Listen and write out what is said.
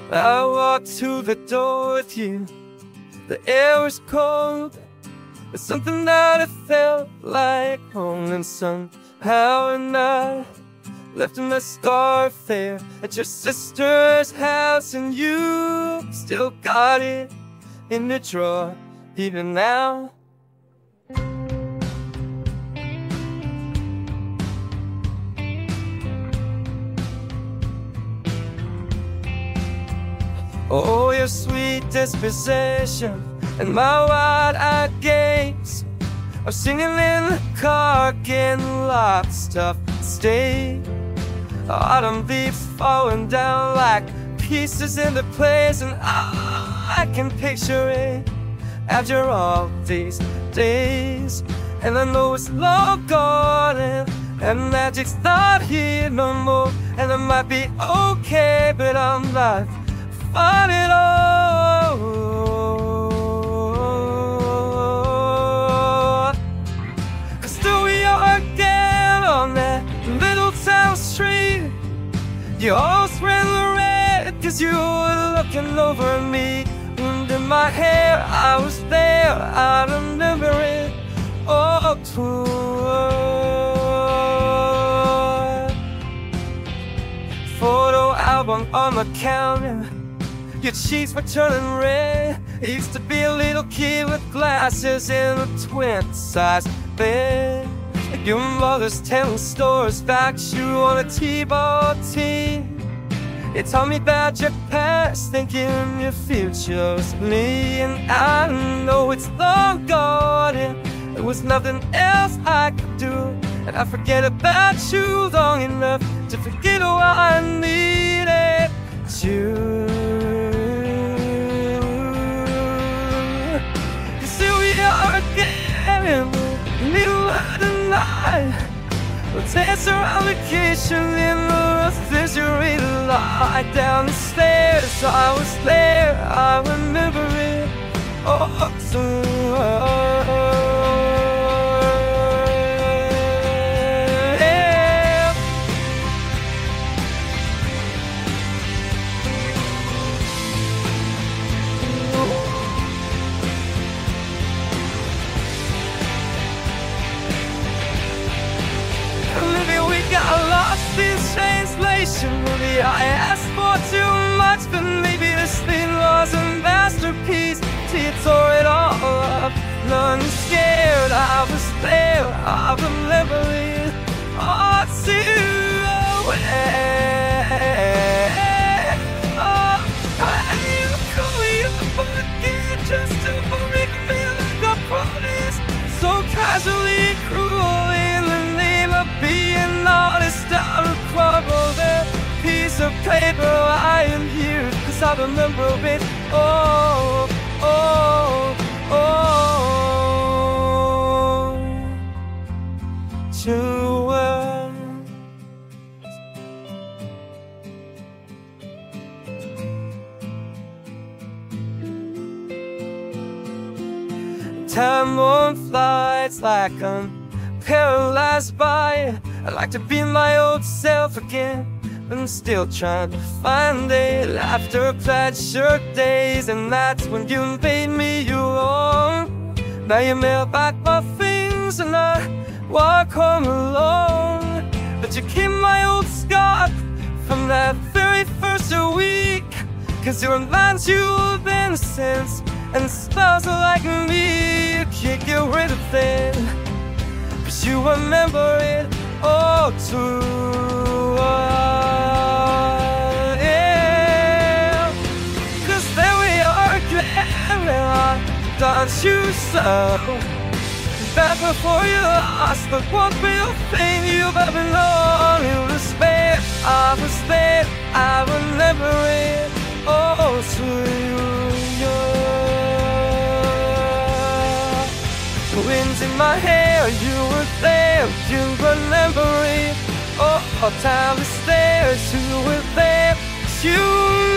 I walked to the door with you. The air was cold, but something that it felt like home. And somehow at night, left my scarf there at your sister's house, and you still got it in the drawer even now. Oh, your sweet disposition and my wide-eyed gaze are singing in the car, getting lost up state. Autumn leaves falling down like pieces into place, and I can picture it after all these days. And I know it's long gone, and magic's not here no more. And I might be okay, but I'm not fine at all. 'Cause still we are again on that little town street. You always ran the red 'cause you were looking over me. Wind in my hair, I was there, I remember it all too well. Photo album on the counter, your cheeks were turning red. I used to be a little kid with glasses in a twin-size bed. Your mother's telling stories about you on a T-ball team. You told me about your past, thinking your future was me. And I know it's long gone, and there was nothing else I could do. And I forget about you long enough to forget why I needed you. Again in the middle of the night, we'll dance around vacation in the refrigerator, lie down the stairs. I was there, I remember it all too well. Got lost in translation. Maybe I asked for too much, but maybe this thing was a masterpiece till you tore it all up. None scared, I was there, I remember it all too well. Oh, you call me up again just to break me like a promise, so casually cruel in the name of being honest. Out of quarrel, that piece of paper lying here, 'cause I remember it oh, oh, oh, too well. Time on flights like I'm paralyzed by it. I'd like to be my old self again, but I'm still trying to find it. After plaid shirt days and nights when you made me your own. Now you mail back my things and I walk home alone. But you keep my old scarf from that very first week, 'cause it reminds you of innocence and smells like me. You can't get rid of it, but you remember it all too well, yeah. 'Cause there we are again, and I thought you so. Back before you lost the one real thing you've ever known. It was there, I was there, I remember it all too well. The wind's in my hair, you were there, you remember it. Oh, time to stare, you were there, you